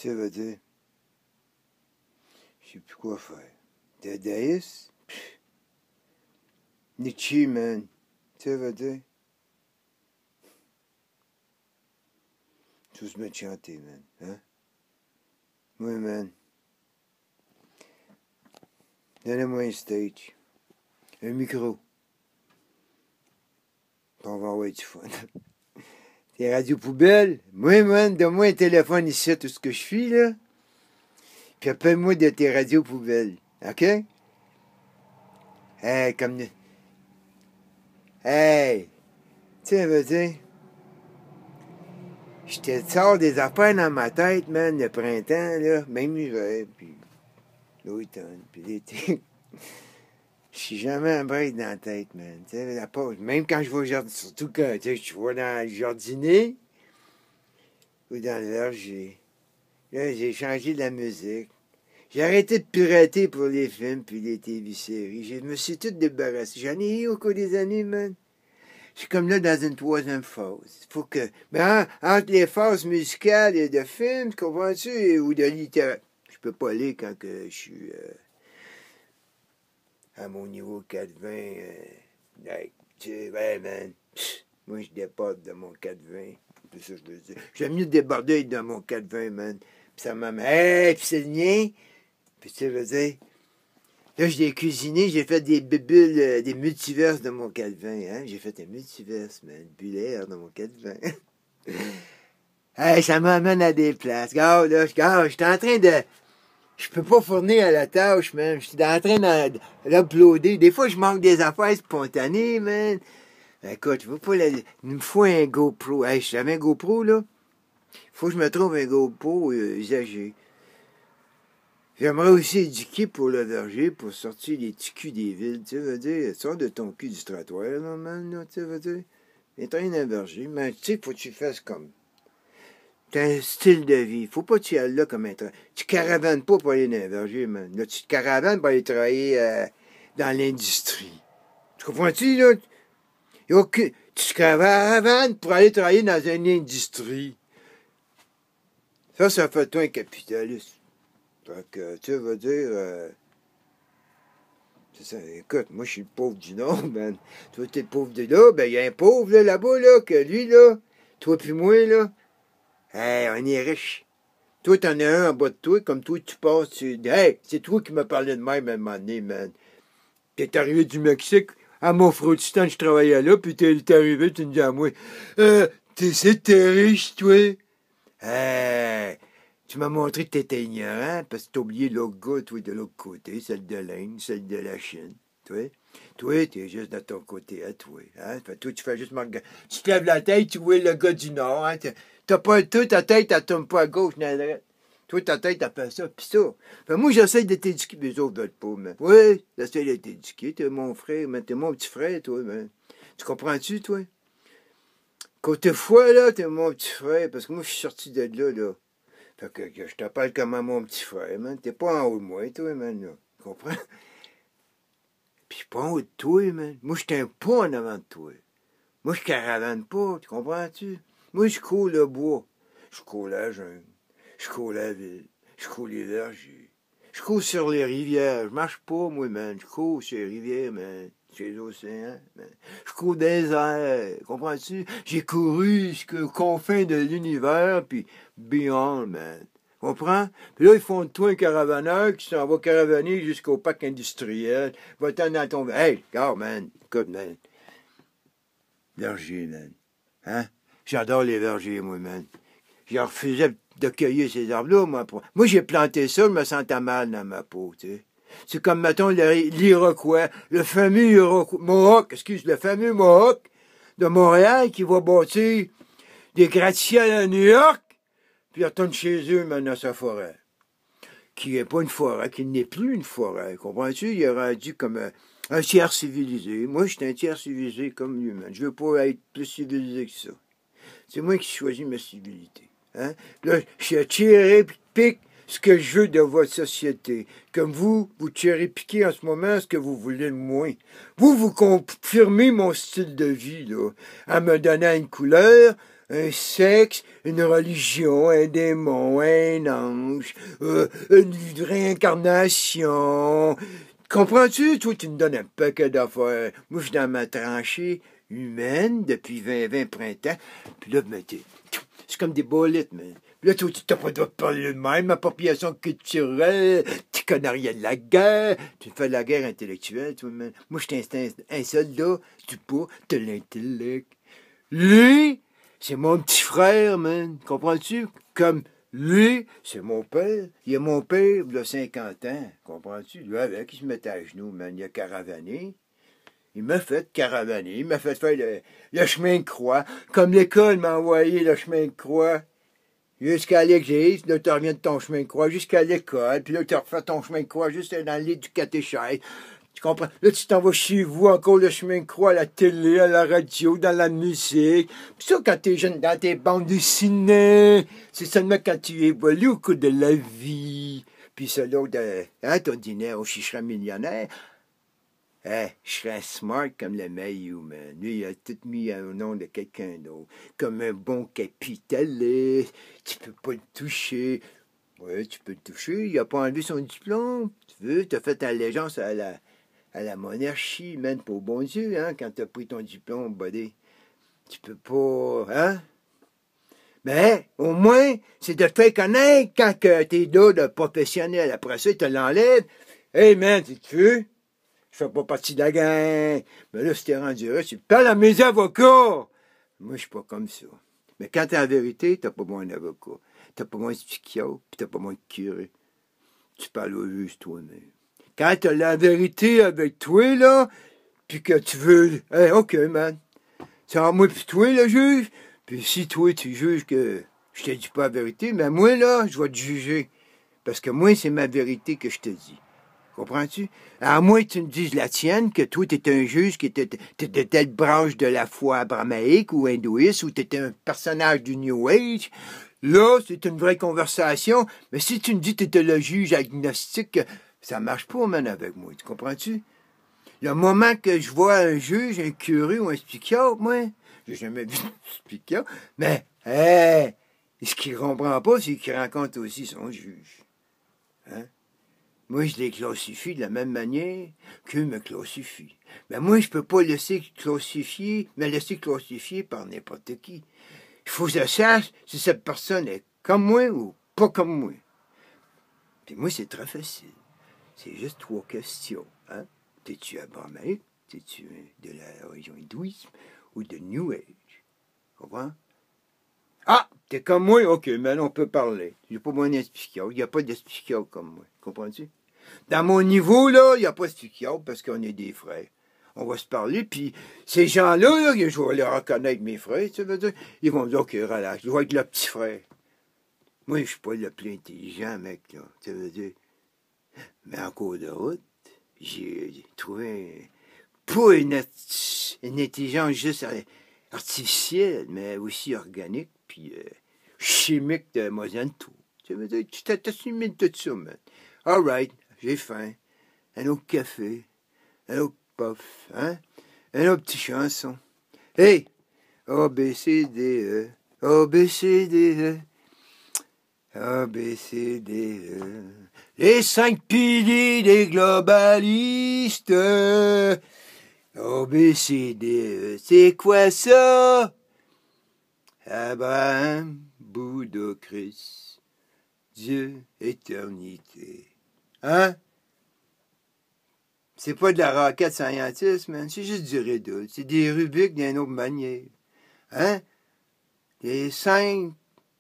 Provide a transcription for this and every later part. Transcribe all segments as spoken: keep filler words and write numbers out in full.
Tu sais, veut dire, je sais plus quoi faire. Dadaïs? Nietzsche, man. Tu sais, veut dire, tous me chanter, man. Hein? Oui, man. Donnez-moi un stage. Un micro. Puis on va avoir du fun. Tes radios poubelles. Moi, man, donne-moi un téléphone ici, tout ce que je suis, là. Puis appelle-moi de tes radios poubelles. OK? Hey, comme... Hey! Tu sais, veux dire... Je te sors des affaires dans ma tête, man, le printemps, là. Même l'hiver, puis l'automne, puis l'été. Je suis jamais un break dans la tête, man. Tu sais, la pause. Même quand je vais au jardin, surtout quand, tu sais, je vais dans le jardinier ou dans le verger. Là, j'ai changé de la musique. J'ai arrêté de pirater pour les films puis les T V-séries. Je me suis tout débarrassé. J'en ai eu au cours des années, man. Je suis comme là dans une troisième phase. Faut que... Mais en, entre les phases musicales et de films, comprends-tu, ou de littérature, je peux pas lire quand que je suis euh, à mon niveau quatre vingt. Euh, like, tu sais, ouais, man. Pff, moi, je déporte de mon quatre vingt. C'est ça que je veux dire. J'aime mieux déborder de mon quatre vingt, man. Puis ça m'a... Hey, puis c'est le mien. Puis tu sais, je veux dire... Là, je l'ai cuisiné, j'ai fait des bulles, euh, des multiverses de mon quatre vingt, hein. J'ai fait un multiverse, man, bullaire de mon quatre vingt. Hey, ça m'amène à des places. Regarde, là, regarde, je suis en train de... Je peux pas fournir à la tâche, man. Je suis en train d'uploader. Des fois, je manque des affaires spontanées, man. Écoute, je veux pas la... Il me faut un GoPro. Hey, je suis jamais un GoPro, là. Faut que je me trouve un GoPro euh, usagé. J'aimerais aussi éduquer pour le verger, pour sortir les petits culs des villes, tu sais, veux dire, sors de ton cul du trottoir, là, man, là, tu sais, veux dire, entraîne un verger, mais tu sais, faut que tu fasses comme, t'as un style de vie, faut pas que tu ailles là comme un travail, tu caravanes pas pour aller dans un verger, man, là, tu te caravanes pour aller travailler euh, dans l'industrie, tu comprends-tu, là, y a aucun... tu te caravanes pour aller travailler dans une industrie, ça, ça fait toi un capitaliste. Fait que, tu sais, veut dire, euh, c'est ça, écoute, moi, je suis le pauvre du Nord, man. Toi, t'es le pauvre de là, ben, il y a un pauvre, là, là-bas, là, que lui, là, toi puis moi, là, hey, on est riches. Toi, t'en as un en bas de toi, comme toi, tu passes, tu dis, hey, c'est toi qui m'as parlé de même à un moment donné, man. T'es arrivé du Mexique, à Monfrotistan, je travaillais là, puis t'es arrivé, tu me dis à moi, euh, t'es, c'est t'es riche, toi? Hey! Tu m'as montré que t'étais ignorant, parce que t'as oublié l'autre gars, toi, de l'autre côté, celle de l'Inde, celle de la Chine, toi. Toi, t'es juste de ton côté à toi, hein. Fait, toi, tu fais juste mon gars. Tu te lèves la tête, tu vois le gars du Nord, hein. T'as pas tout, ta tête, elle tourne pas à gauche, ni à droite. Toi, ta tête, elle fait ça, pis ça. Fait, moi, j'essaie de t'éduquer, mais les autres veulent pas, man. Oui, j'essaie de t'éduquer, t'es mon frère, man. T'es mon petit frère, toi, man. Tu comprends-tu, toi? Côté foi, là, t'es mon petit frère, parce que moi, je suis sorti de là, là. Fait que, que je t'appelle comme à mon petit frère, man. T'es pas en haut de moi, toi, man, là. Tu comprends? Pis je suis pas en haut de toi, man. Moi, je t'aime pas en avant de toi. Moi, je caravane pas, tu comprends-tu? Moi, je cours le bois. Je cours la jungle. Je cours la ville. Je cours les vergers. Je cours sur les rivières. Je marche pas, moi, man. Je cours sur les rivières, man. Sur les océans, man. Je cours des airs. Comprends-tu? J'ai couru jusqu'aux confins de l'univers, puis beyond, man. Comprends? Puis là, ils font de toi un caravanneur qui s'en va caravaner jusqu'au parc industriel. Va-t'en dans ton... Hey, regarde, man. Écoute, man. Verger, man. Hein? J'adore les vergers, moi, man. Je refusais de cueillir ces arbres-là, moi. Pour... Moi, j'ai planté ça, je me sentais mal dans ma peau, tu sais. C'est comme, mettons, l'Iroquois, le fameux Iroquois, Mohawk, excuse, le fameux Mohawk de Montréal qui va bâtir des gratte-ciels à New York, puis il retourne chez eux, man, dans sa forêt. Qui n'est pas une forêt, qui n'est plus une forêt, comprends-tu? Il est rendu comme un, un tiers civilisé. Moi, je suis un tiers civilisé comme lui, man. Je veux pas être plus civilisé que ça. C'est moi qui choisis ma civilité. Hein? Là, je cherry pique ce que je veux de votre société. Comme vous, vous cherry piquez en ce moment ce que vous voulez de moi. Vous, vous confirmez mon style de vie, là, en me donnant une couleur, un sexe, une religion, un démon, un ange, euh, une réincarnation. Comprends-tu? Toi, tu me donnes un paquet d'affaires. Moi, je suis dans ma tranchée humaine depuis vingt, vingt printemps. Puis là, ben, t'es- c'est comme des bolettes, man. Puis là, toi, tu t'as pas le droit de parler de même, appropriation culturelle, tu connais rien de la guerre, tu fais de la guerre intellectuelle, toi, man. Moi, je t'installe un soldat, tu pas, t'as l'intellect. Lui, c'est mon petit frère, man. Comprends-tu? Comme lui, c'est mon père. Il est mon père, il a cinquante ans. Comprends-tu? Lui, avec, il se mettait à genoux, man. Il a caravané. Il m'a fait caravaner. Il m'a fait faire le, le chemin de croix. Comme l'école m'a envoyé le chemin de croix. Jusqu'à l'église, là, tu reviens de ton chemin de croix jusqu'à l'école, puis là, tu refais ton chemin de croix juste dans le lit du catéchèse. Tu comprends? Là, tu t'en vas chez vous, encore le chemin de croix, à la télé, à la radio, dans la musique. Puis ça, quand t'es jeune, dans tes bandes dessinées, c'est seulement quand tu évolues au cours de la vie. Puis ça, l'autre, euh, hein, ton dîner, oh, je serais millionnaire. Eh, je serais smart comme le Mayu, man. Lui, il a tout mis au nom de quelqu'un d'autre. Comme un bon capitaliste. Tu peux pas le toucher. Oui, tu peux le toucher. Il a pas enlevé son diplôme. Tu veux, t'as fait allégeance à la, à la monarchie, man, pour bon Dieu, hein, quand t'as pris ton diplôme, buddy. Tu peux pas, hein? Mais, au moins, c'est de te faire connaître quand que t'es là de professionnel. Après ça, il te l'enlève. Hey, man, tu veux? Je fais pas partie de la gang. Mais là, si t'es rendu là, tu parles à mes avocats. Moi, je suis pas comme ça. Mais quand t'es en vérité, t'as pas moins d'avocat. T'as pas moins de psychiatre, pis t'as pas moins de curé. Tu parles au juge toi-même. Quand t'as la vérité avec toi, là, puis que tu veux... Hey, OK, man. C'est en moi pis toi, le juge. Puis si toi, tu juges que je te dis pas la vérité, mais moi, là, je vais te juger. Parce que moi, c'est ma vérité que je te dis. Comprends-tu? À moins que tu me dises la tienne, que toi, tu un juge qui était de telle branche de la foi abrahamaïque ou hindouiste, ou tu étais un personnage du New Age. Là, c'est une vraie conversation. Mais si tu me dis que tu étais le juge agnostique, ça marche pas, man, avec moi. Tu comprends-tu? Le moment que je vois un juge, un curé ou un psychiatre, moi, j'ai jamais vu un psychiatre, mais, hé, ce qu'il comprend pas, c'est qu'il rencontre aussi son juge. Hein? Moi, je les classifie de la même manière qu'eux me classifient. Mais moi, je peux pas laisser classifier, me laisser classifier par n'importe qui. Il faut que je sache si cette personne est comme moi ou pas comme moi. Puis moi, c'est très facile. C'est juste trois questions. Hein? T'es-tu abrahamique? T'es-tu de la religion hindouisme ou de New Age? Comprends? Ah! T'es comme moi? OK, mais on peut parler. J'ai pas besoin d'un psychiatre. Il n'y a pas de psychiatre comme moi. Comprends-tu? Dans mon niveau, là, il n'y a pas de psychiatre parce qu'on est des frères. On va se parler, puis ces gens-là, là, je vais les reconnaître, mes frères, ça veut dire, ils vont me dire, OK, relax, je vais être le petit frère. Moi, je suis pas le plus intelligent, mec, là, ça veut dire. Mais en cours de route, j'ai trouvé, pas une, une intelligence juste artificielle, mais aussi organique, puis euh, chimique de Monsanto. Ça veut dire, tu t'assumes de tout ça, man. All right. J'ai faim. Un autre café. Un autre puff. Hein? Un autre petit chanson. Hey! A, B, C, D, E. A, B, C, D, E. A, B, C, D, E. Les cinq piliers des globalistes. A, B, C, D, E. C'est quoi ça? Abraham, Bouddha, Christ. Dieu, éternité. Hein? C'est pas de la rocket scientiste, man. C'est juste du Redoute. C'est des Rubik d'une autre manière. Hein? Les cinq.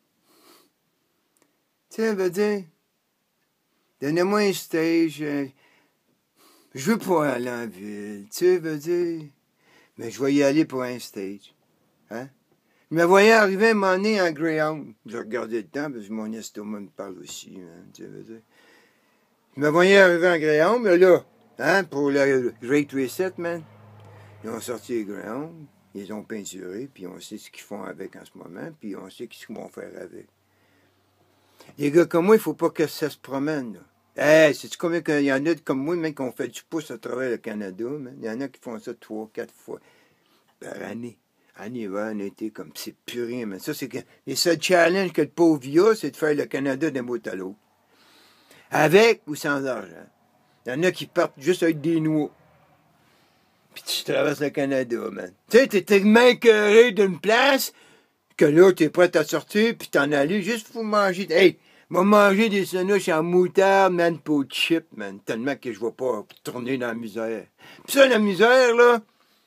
Tu sais, veut dire. Donnez-moi un stage. Euh, je veux pas aller en ville. Tu sais, veut dire. Mais je vais y aller pour un stage. Hein? Je me voyais arriver un moment donné en Greyhound. Je regardais le temps parce que mon estomac me parle aussi, man. Tu sais, veut dire. Je me voyais arriver en Greyhound, mais là. Hein, pour le Great Reset, man. Ils ont sorti les Greyhounds, ils ont peinturé, puis on sait ce qu'ils font avec en ce moment, puis on sait ce qu'ils vont faire avec. Les gars comme moi, il faut pas que ça se promène, là. Hey, sais-tu combien il y en a comme moi, même qui ont fait du pouce à travers le Canada, man? Il y en a qui font ça trois, quatre fois par année. En hiver, en été, comme c'est plus rien. Mais ça, c'est que les seuls challenges que le pauvre vit, c'est de faire le Canada d'un bout à l'autre. Avec ou sans argent. Il y en a qui partent juste avec des noix. Puis tu traverses le Canada, man. Tu sais, t'es tellement écœuré d'une place que là, t'es prêt à sortir puis t'en aller juste pour manger. Hey, va manger des sandwichs en moutarde, man, pour chip, man. Tellement que je vais pas tourner dans la misère. Puis ça, la misère, là,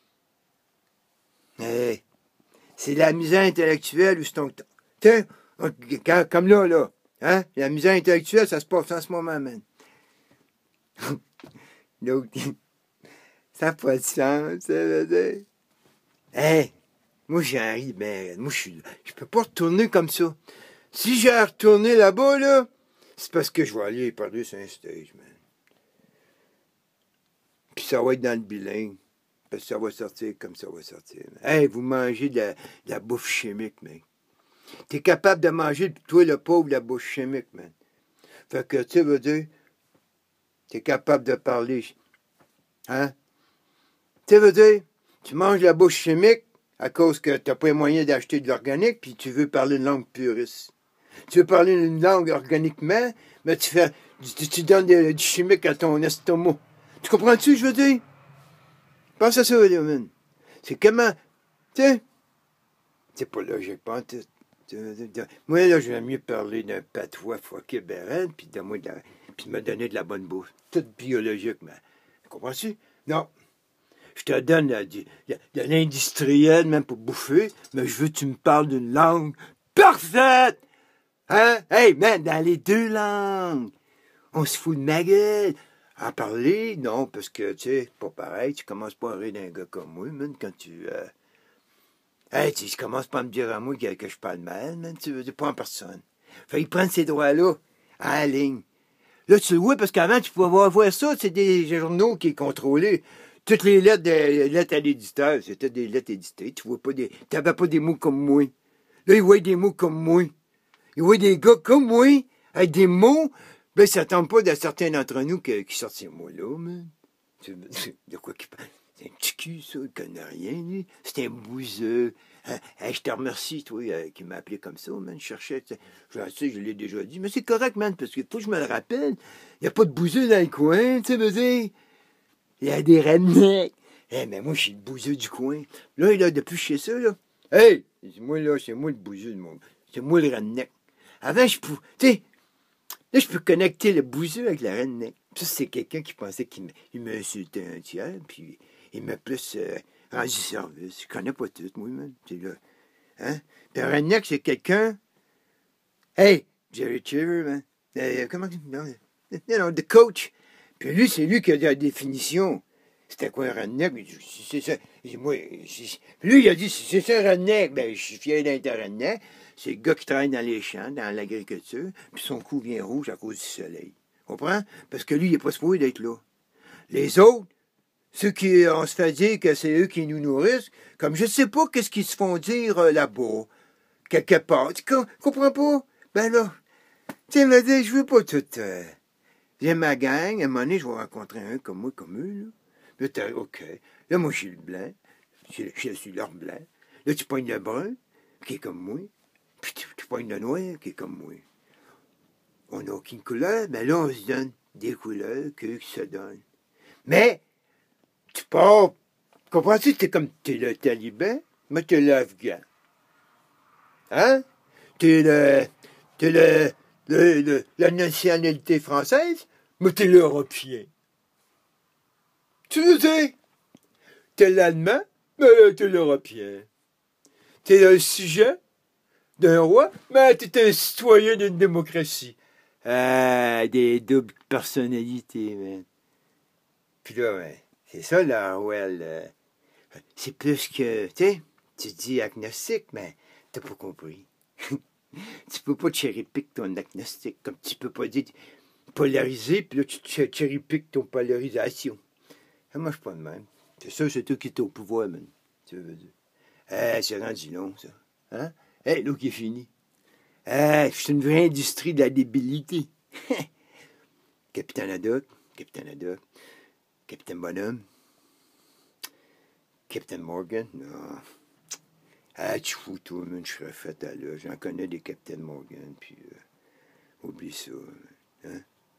hey, c'est la misère intellectuelle ou c'est ton... Tu sais, comme là, là, hein, la misère intellectuelle, ça se passe en ce moment, man. Donc, ça n'a pas de sens, ça veut dire. Hey, moi, j'ai un ri, ben, moi, je suis, je peux pas retourner comme ça. Si j'ai à retourner là-bas, là, c'est parce que je vais aller parler sur un stage, man. Puis ça va être dans le bilingue. Parce que ça va sortir comme ça va sortir. Man. Hey, vous mangez de la, de la bouffe chimique, mec. T'es capable de manger, toi, le pauvre, de la bouffe chimique, man. Fait que, tu veux dire, t'es capable de parler. Hein? Tu veux dire, tu manges de la bouffe chimique à cause que t'as pas les moyens d'acheter de l'organique, puis tu veux parler une langue puriste. Tu veux parler une langue organiquement, mais tu fais, tu, tu donnes de, du chimique à ton estomac. Tu comprends-tu, ce que je veux dire? Pense à ça, là, man. C'est comment, tu sais, c'est pas logique, pas en tout. Moi, là, j'aime mieux parler d'un patois fucké bérène, puis de moi, de la, puis me donner de la bonne bouffe. Tout biologique, mais, comprends-tu? Non. Je te donne de, de, de l'industriel, même pour bouffer, mais je veux que tu me parles d'une langue parfaite! Hein? Hey, man, dans les deux langues! On se fout de ma gueule! À parler, non, parce que, tu sais, pas pareil, tu commences pas à rire d'un gars comme moi, man, quand tu... Euh... Hey, tu je commences pas à me dire à moi que, que je parle mal, man, tu veux dire, pas en personne. Fait qu'ils prennent ces droits-là, à la ligne. Là, tu le vois, parce qu'avant, tu pouvais voir, voir ça, c'est des journaux qui contrôlaient. Toutes les lettres, de, lettres à l'éditeur, c'était des lettres éditées. Tu vois pas des, t'avais pas des mots comme moi. Là, ils voient des mots comme moi. Ils voient des gars comme moi, avec des mots. Ben, ça tombe pas de certains d'entre nous qui, qui sortent ces mots-là, man. De quoi qu'il parle? C'est un petit cul, ça, il connaît rien, lui. C'est un bouseux. Hein? Hey, je te remercie, toi, euh, qui m'a appelé comme ça, man. Je cherchais, je sais, je l'ai déjà dit, mais c'est correct, man, parce qu'il faut que je me le rappelle. Il n'y a pas de bouseux dans le coin, tu sais, veux dire. Il y a des rednecks. Hey, mais moi, je suis le bouseux du coin. Là, là, depuis que je sais ça, là. Hey! Moi, là, c'est moi le bouseux du monde. C'est moi le redneck. Avant, je pouvais. Tu sais, là, je peux connecter le bouseux avec le redneck. Ça, c'est quelqu'un qui pensait qu'il m'insultait un tiers, puis il m'a plus euh, rendu service. Je connais pas tout, moi, man. C'est là. Hein? Puis un redneck, c'est quelqu'un. Hey! Jerry Cheever, man. Euh, comment. Non, non, the coach. Puis lui, c'est lui qui a dit la définition. C'était quoi un redneck? C'est ça. Moi, lui, il a dit, c'est ça un redneck. Ben, je suis fier d'être un redneck. C'est le gars qui travaille dans les champs, dans l'agriculture, puis son cou vient rouge à cause du soleil. Comprends? Parce que lui, il n'est pas supposé d'être là. Les autres, ceux qui, on se fait dire que c'est eux qui nous nourrissent, comme je ne sais pas qu'est-ce qu'ils se font dire euh, là-bas, quelque part. Tu comprends pas? Ben là, tu sais, me dire, je veux pas tout... Euh, j'ai ma gang, à un moment donné, je vais rencontrer un comme moi, comme eux, là. Là, OK. Là, moi, je suis le blanc. Je, je suis leur blanc. Là, tu pognes le brun, qui est comme moi. Puis tu, tu pognes le noir, qui est comme moi. On n'a aucune couleur, mais là, on se donne des couleurs qu'eux qui se donnent. Mais, tu pars, comprends-tu, t'es comme, t'es le taliban, mais t'es l'afghan. Hein? T'es le, t'es le, le, le, la nationalité française, mais t'es l'européen. Tu le sais? T'es l'allemand, mais t'es l'européen. T'es le sujet d'un roi, mais t'es un citoyen d'une démocratie. Ah, des doubles personnalités, man. Puis là, ouais, c'est ça, l'Orwell. Euh, c'est plus que, tu sais, tu dis agnostique, mais t'as pas compris. Tu peux pas cherry-pick ton agnostique, comme tu peux pas dire polarisé, puis là, tu cherry-pick ton polarisation. Ça marche pas de même. C'est ça, c'est toi qui es au pouvoir, man. Tu veux dire. Eh, c'est rendu long, ça. Hein? Eh, hey, l'eau qui est fini. Eh, c'est une vraie industrie de la débilité. Capitaine Haddock, Capitaine Haddock, Capitaine Bonhomme, Capitaine Morgan, non. Ah, tu fous, toi, man, je serais fait à là. J'en connais des Captain Morgan, puis euh, oublie ça. Hein?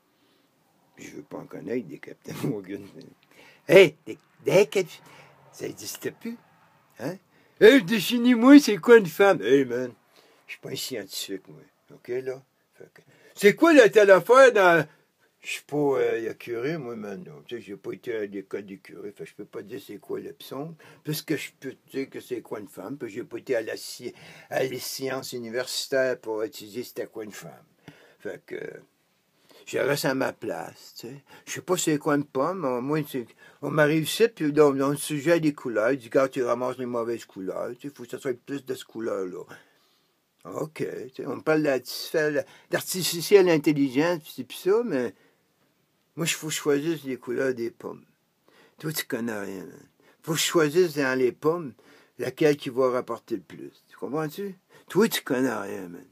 Je veux pas en connaître des Captain Morgan. Hey, des, des Captain... Ça n'existe plus. Hein? Hey, définis-moi, c'est quoi une femme? Hey, man, je suis pas un scientifique, moi. OK, là? Que... C'est quoi la telle affaire dans... Je suis pas euh, curé, moi, maintenant. Tu sais, j'ai pas été à l'école du curé. Fait que je peux pas dire c'est quoi le psaume. Puisque je peux dire que c'est quoi une femme. Puis j'ai pas été à la sci... à les sciences universitaires pour étudier c'était quoi une femme. Fait que je reste à ma place, tu sais. Je sais pas c'est quoi une pomme. Au moins, on m'arrive ici, puis dans, dans le sujet des couleurs, il dit quand tu ramasses les mauvaises couleurs, il faut que ça soit plus de ce couleur-là. OK, tu sais, on me parle d'artificielle intelligence, puis c'est plus ça, mais moi, il faut que je choisisse les couleurs des pommes. Toi, tu connais rien, man. Faut que je choisisse dans les pommes laquelle qui va rapporter le plus. Tu comprends-tu? Toi, tu connais rien, man.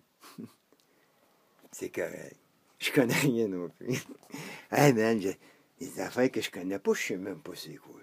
C'est correct. Je connais rien non plus. Hey, man, j'ai des affaires que je connais pas, je sais même pas c'est quoi.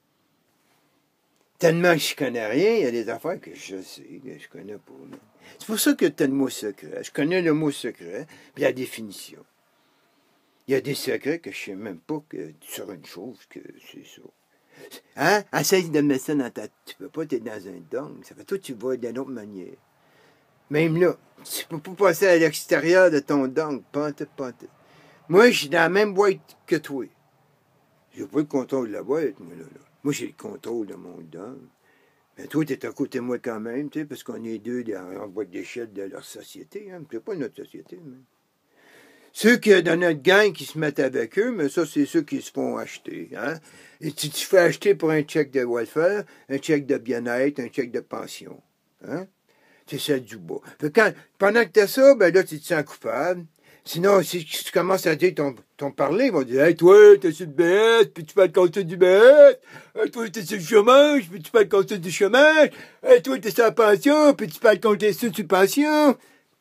Tellement que je connais rien, il y a des affaires que je sais, que je connais pas, man. C'est pour ça que tu as le mot secret. Je connais le mot secret, puis la définition. Il y a des secrets que je sais même pas que sur une chose que c'est ça. Hein? Essaye de mettre ça dans ta... Tu peux pas être dans un dong. Ça fait toi, tu vois d'une autre manière. Même là, tu peux pas passer à l'extérieur de ton dong. Pente, pente. Moi, je suis dans la même boîte que toi. J'ai pas le contrôle de la boîte, moi, là. là. Moi, j'ai le contrôle de mon dong. Mais toi, tu es à côté de moi quand même, tu sais, parce qu'on est deux en boîte d'échelle de leur société. Hein. C'est pas notre société, mais... Ceux qui dans notre gang qui se mettent avec eux, mais ça, c'est ceux qui se font acheter. Hein? Et tu te fais acheter pour un chèque de welfare, un chèque de bien-être, un chèque de pension. Hein? C'est celle du bas. Fait quand, pendant que tu as ça, ben là, tu te sens coupable. Sinon, si tu commences à dire ton, ton parler, ils vont dire « Hey, toi, t'es sur le B S, puis tu peux te compter du B S. Hey, toi, t'es sur le chômage, puis tu peux te compter du chômage. Hey, toi, t'es sur la pension, puis tu peux te compter sur la pension. »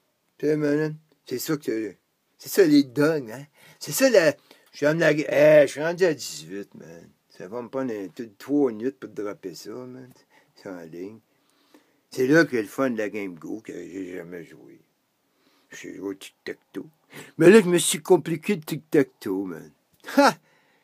C'est ça que tu... C'est ça les donnes, hein? C'est ça la... Je suis, la... hey, je suis rendu à dix-huit, man. Ça va me prendre un... trois minutes pour te dropper ça, man. C'est en ligne. C'est là que le fun de la Game Go que j'ai jamais joué. J'ai joué au tic-tac-toe. Mais là, je me suis compliqué de tic-tac-toe, man. Ha!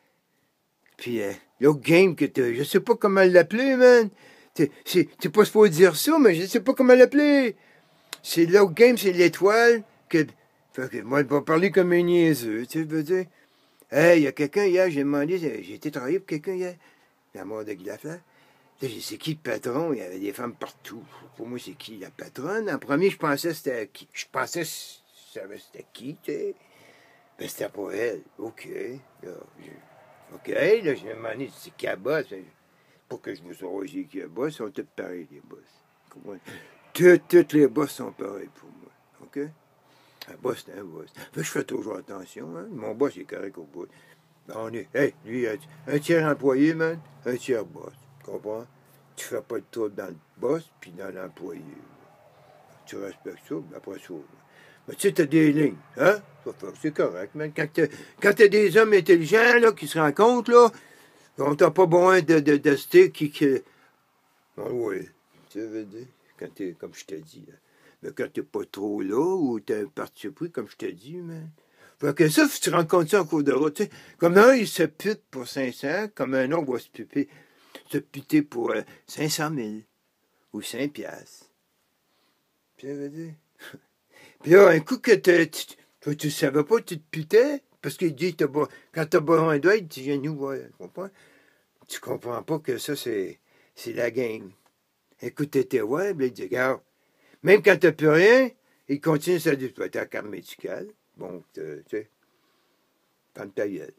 Puis euh, l'autre game que t'as... Je sais pas comment l'appeler, man. T'es pas supposé dire ça, mais je sais pas comment l'appeler. C'est l'autre game, c'est l'étoile que... Fait que moi, je vais parler comme un niaiseux, tu sais, je veux dire. Hey, il y a quelqu'un hier, j'ai demandé, j'ai été travailler pour quelqu'un hier, la mort de Guy Lafleur. C'est qui le patron? Il y avait des femmes partout. Pour moi, c'est qui la patronne? En premier, je pensais que c'était qui. Je pensais que c'était qui, tu sais. Mais c'était pas elle. OK. Là, je... OK, là, j'ai demandé, c'est qui la boss? Pour que je vous sache qui la boss, ils sont tous pareils, les boss. Toutes, toutes les boss sont pareils pour moi. OK? Un boss, c'est un boss. Fait que je fais toujours attention, hein. Mon boss, il est correct au bout. Ben, on est, hey, lui, un tiers employé, man, un tiers boss. Tu comprends? Tu fais pas de trouble dans le boss, puis dans l'employé. Tu respectes ça, après ça. Mais tu sais, t'as des lignes, hein? C'est correct, man. Quand t'as, quand t'as des hommes intelligents, là, qui se rencontrent, là, on t'a pas besoin de, de, de stick qui... qui... Ah oui, tu veux dire? Quand t'es, comme je t'ai dit, là. Mais quand t'es pas trop là, ou t'es un parti pris, comme je t'ai dit, man. Fait que ça, tu rencontres ça en cours de route, tu sais. Comme un, il se pute pour cinq cents, comme un autre va se puter, se puter pour euh, cinq cent mille, ou cinq piastres. Puis ça veut dire. Puis là, un coup que tu, tu, tu savais pas, tu te putais, parce qu'il dit, t'as pas, quand t'as besoin d'aide, tu viens nous voir, tu comprends? Tu comprends pas que ça, c'est, c'est la game. Écoute, t'étais web, il dit, regarde, même quand t'as plus rien, il continue à dire, tu as ta carte médicale. Bon, tu sais, comme ta gueule.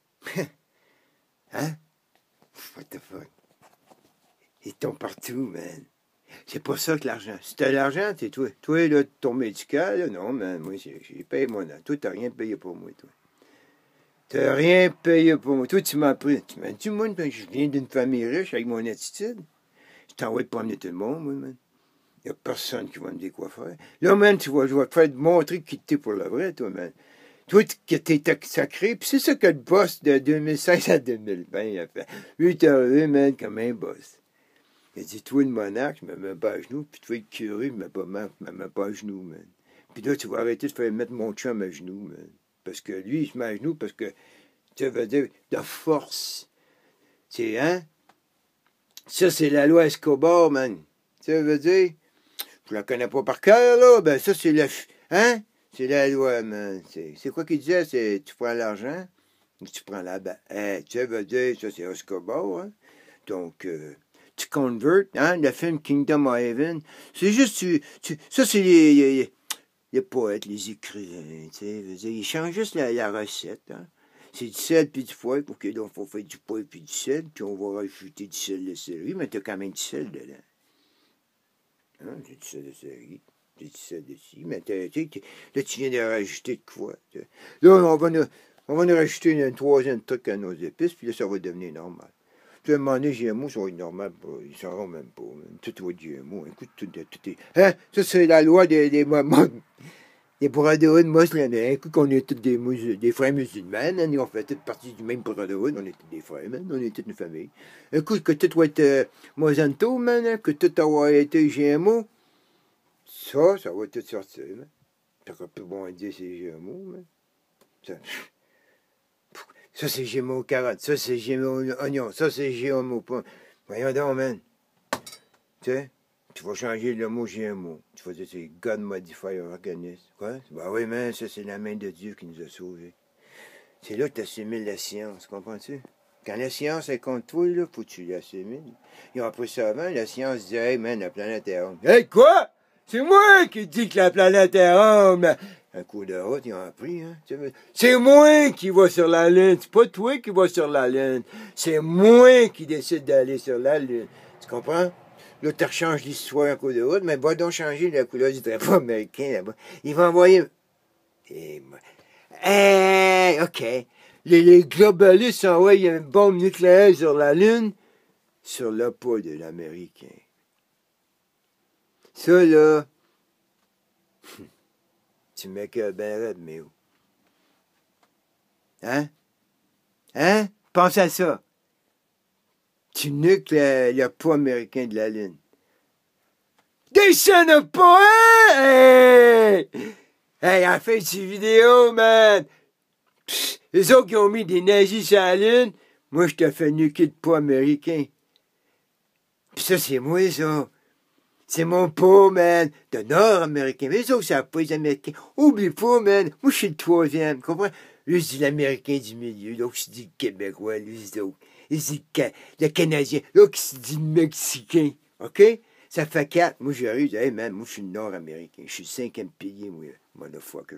Hein? What the fuck? Ils tombent partout, man. C'est pas ça que l'argent. Si t'as l'argent, c'est toi. Toi, là, ton médical, là, non, man, moi, j'ai payé moi. Là. Toi, t'as rien payé pour moi, toi. T'as rien payé pour moi. Toi, tu m'as pris. Tu m'as dit, moi, je viens d'une famille riche avec mon attitude. Je t'envoie de promener tout le monde, moi, man. Il n'y a personne qui va me dire quoi faire. Là, man, tu vois, je vais te faire montrer qui t'es pour le vrai, toi, man. Toi, que t'es sacré. Puis c'est ça que le boss de deux mille seize à deux mille vingt a fait. Lui, il est arrivé, man, comme un boss. Il a dit, toi, le monarque, je me mets pas à genoux, puis toi, le curé, je me mets pas, je me mets pas à genoux, man. Puis là, tu vas arrêter de faire mettre mon chum à genoux, man. Parce que lui, il se met à genoux parce que, tu veux dire, de force. C'est, hein? Ça, c'est la loi Escobar, man. Tu veux dire? Je la connais pas par cœur, là. Ben, ça, c'est la... Hein? C'est la loi, man. C'est quoi qu'il disait? C'est, tu prends l'argent, ou tu prends la balle. Hey, tu veux dire, ça, c'est Escobar, hein? Donc, euh, tu convertes, hein? Le film Kingdom of Heaven. C'est juste, tu, tu... Ça, c'est les, les, les poètes, les écrivains, tu sais. Ils changent juste la, la recette, hein? C'est du sel puis du poivre. OK, donc il faut faire du poivre puis du sel, puis on va rajouter du sel de céleri, mais tu as quand même du sel dedans. Hein? J'ai du sel de céleri, j'ai du sel de ci, mais tu sais, là, tu viens de rajouter de quoi? T'sais. Là, on va, nous, on va nous rajouter une, une troisième truc à nos épices, puis là, ça va devenir normal. Puis à un moment donné, G M O, ça va être normal, ils ne sauront même pas. Même. Tout va être G M O. Écoute, tout, tout est... Hein? Ça, c'est la loi des... des Les brotherhoods musulmans, un coup qu'on est tous des, des frères musulmans, hein, on fait toutes partie du même brotherhood, on est tous des frères, man, on est toute une famille. Un coup que tout va être euh, Monsanto, man, hein, que tout va être G M O, ça, ça va tout sortir, man. T'aurais pu bon dire c'est G M O, man. Ça, ça c'est G M O carotte, ça c'est G M O oignon, ça c'est G M O pain. Voyons donc, man. Tu sais? Tu vas changer le mot G M O. Tu vas dire c'est God Modified Organism. Quoi? Ben oui, mais ça, c'est la main de Dieu qui nous a sauvés. C'est là que tu assimiles la science, comprends-tu? Quand la science est contre toi, il faut que tu l'assimiles. Ils ont appris ça avant, la science disait, hey man, la planète est ronde. Hey, quoi? C'est moi qui dis que la planète est ronde! Un coup de route, ils ont appris, hein? C'est moi qui va sur la Lune, c'est pas toi qui vas sur la Lune. C'est moi qui décide d'aller sur la Lune. Tu comprends? Là, tu rechanges l'histoire en cours de route, mais va donc changer la couleur du drapeau américain là-bas. Ils vont envoyer... Et... Hey, OK. Les, les globalistes envoient une bombe nucléaire sur la Lune, sur le pas de l'Américain. Ça, là... tu mets que ben raide, mais où? Hein? Hein? Pense à ça. Tu nuques le, le poids américain de la Lune. Descends pas, hein? Hey! Hey, en fait, ces vidéos, man! Psst, les autres qui ont mis des nazis sur la Lune, moi, je te fais nuquer le poids américain. Pis ça, c'est moi, ça. C'est mon pot, man, de nord-américain. Mais les autres, c'est pas les Américains. Oublie pas, man. Moi, je suis le troisième, comprends? Lui, c'est l'Américain du milieu. L'autre, c'est dit le Québécois. Lui, c'est l'autre. Il se dit le Canadien. L'autre, il se dit le Mexicain. OK? Ça fait quatre. Moi, j'arrive, je dis, hey, man, moi, je suis le nord-américain. Je suis le cinquième pilier, moi, motherfucker.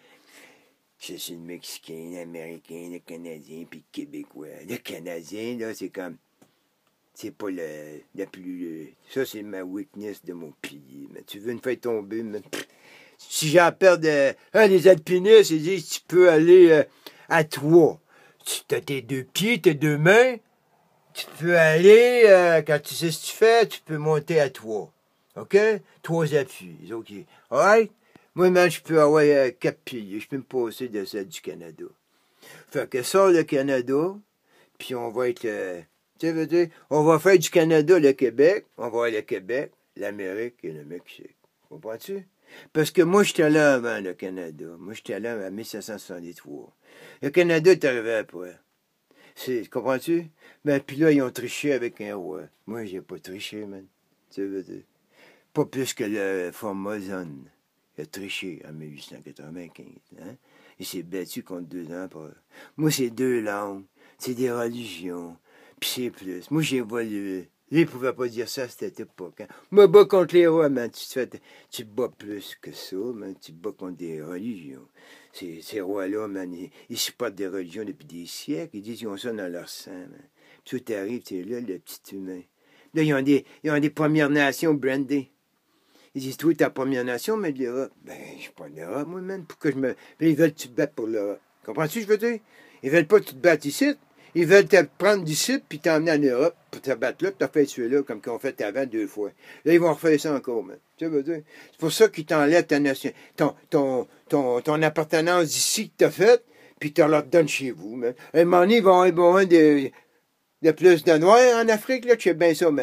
Je suis le Mexicain, l'Américain, le Canadien, puis le Québécois. Le Canadien, là, c'est comme... C'est pas la, la plus... Ça, c'est ma weakness de mon pilier. Mais tu veux me faire tomber, mais... Si j'en perds de... Hein, les alpinistes, ils disent, tu peux aller euh, à trois. Tu as tes deux pieds, tes deux mains. Tu peux aller, euh, quand tu sais ce que tu fais, tu peux monter à trois. OK? Trois appuis. OK. Alright? Moi, man, je peux avoir euh, quatre piliers. Je peux me passer de celle du Canada. Fait que ça, le Canada, puis on va être... Euh, tu veux dire, on va faire du Canada le Québec, on va avoir le Québec, l'Amérique et le Mexique. Comprends-tu? Parce que moi, j'étais là avant le Canada. Moi, j'étais là en mille sept cent soixante-trois. Le Canada est arrivé après. Comprends-tu? Ben, puis là, ils ont triché avec un roi. Moi, j'ai pas triché, man. Tu veux dire? Pas plus que le Formosone. Il a triché en mille huit cent quatre-vingt-quinze. Hein? Il s'est battu contre deux empereurs. Moi, c'est deux langues. C'est des religions. Puis c'est plus. Moi, j'ai évolué. Lui, il pouvait pas dire ça à cette époque. Hein. Moi, bats contre les rois, man. Tu te fais, tu te bats plus que ça, man. Tu te bats contre des religions. Ces, ces rois-là, man, ils, ils supportent des religions depuis des siècles. Ils disent qu'ils ont ça dans leur sang, man. Puis tu arrives, tu es là, le petit humain. Là, ils ont des, ils ont des Premières Nations brandées. Ils disent, toi, t'es la Première Nation, mais de l'Europe. Ben, je suis pas de l'Europe, moi, man. Pourquoi je me. Là, ils veulent que tu te battes pour l'Europe. Comprends-tu ce que je veux dire? Ils veulent pas que tu te battes ici. Ils veulent te prendre d'ici, puis t'emmener en Europe, pour te battre là, puis t'as fait celui-là, comme qu'on fait avant deux fois. Là, ils vont refaire ça encore, man. Tu veux dire? C'est pour ça qu'ils t'enlèvent ta nation, ton, ton, ton, ton appartenance d'ici que t'as faite, puis tu leur donnes chez vous, man. À un moment donné, ils vont avoir besoin de, de plus de noirs en Afrique, là, tu sais bien ça, man.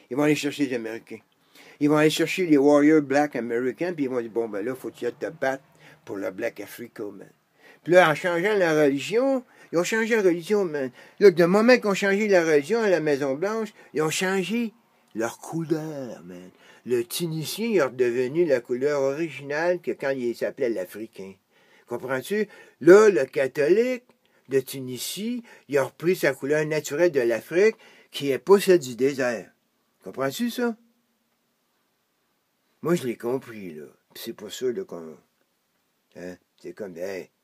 Ils vont aller chercher les Américains. Ils vont aller chercher les warriors black américains, puis ils vont dire, bon, ben là, faut que tu te battre pour le Black Africa, man. Puis là, en changeant la religion, ils ont changé la religion, man. Là, du moment qu'ils ont changé la religion à la Maison-Blanche, ils ont changé leur couleur, man. Le Tunisien il est redevenu la couleur originale que quand il s'appelait l'Africain. Comprends-tu? Là, le catholique de Tunisie, il a repris sa couleur naturelle de l'Afrique, qui n'est pas celle du désert. Comprends-tu ça? Moi, je l'ai compris, là. Puis c'est pour ça, là, qu'on... Hein? C'est comme, hey,